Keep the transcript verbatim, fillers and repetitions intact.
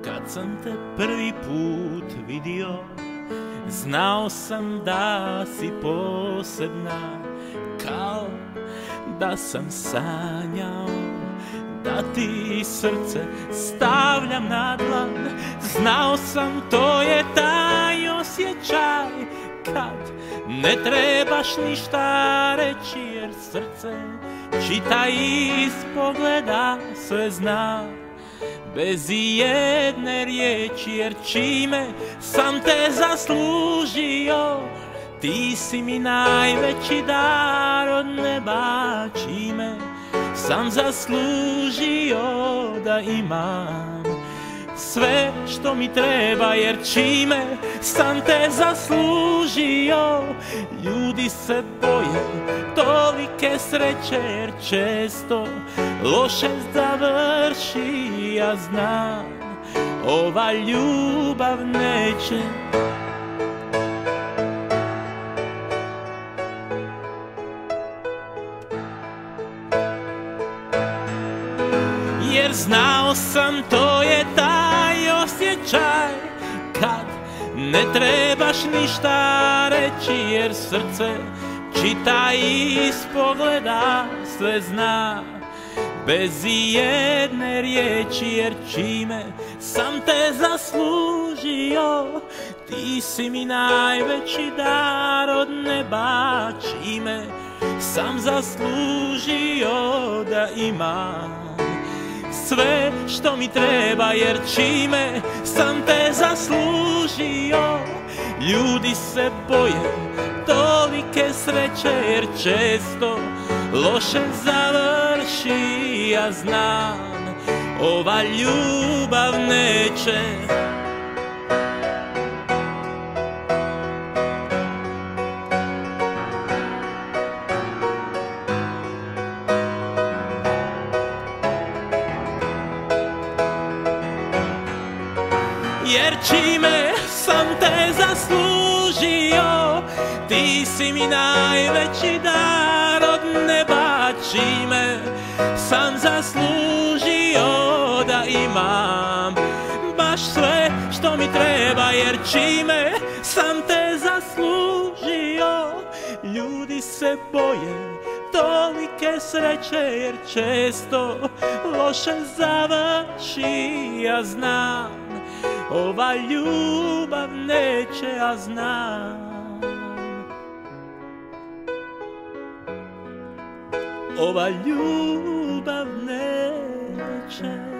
Kad sam te prvi put vidio, znao sam da si posebna, kao da sam sanjao da ti srce stavljam na dlan. Znao sam, to je taj osjećaj kad ne trebaš ništa reći, jer srce čita iz pogleda, sve zna bez ijedne riječi. Jer čime sam te zaslužio, ti si mi najveći dar od neba. Čime sam zaslužio da imam sve što mi treba, jer čime sam te zaslužio, ljudi se boje tolike sreće, jer često loše završi. Ja znam, ova ljubav neće. Jer znao sam, to je taj osjećaj kad ne trebaš ništa reći, jer srce čita iz pogleda, sve zna bez ijedne riječi. Jer čime sam te zaslužio, ti si mi najveći dar od neba. Čime sam zaslužio da imam sve što mi treba, jer čime sam te zaslužio, ljudi se boje tolike sreće, jer često loše završi. Ja znam, ova ljubav neće. Jer čime sam te zaslužio, ti si mi najveći dar od neba. Čime sam zaslužio da imam baš sve što mi treba, jer čime sam te zaslužio, ljudi se boje tolike sreće, jer često loše završi. Ja znam, ova ljubav neće, ja znam. Ova ljubav neće.